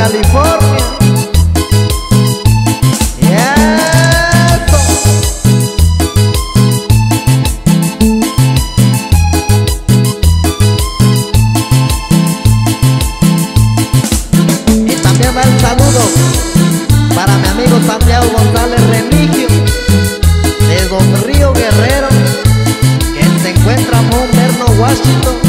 California. Y también va el saludo para mi amigo Santiago González Remigio, de Don Río Guerrero, que se encuentra en Mount Vernon, Washington.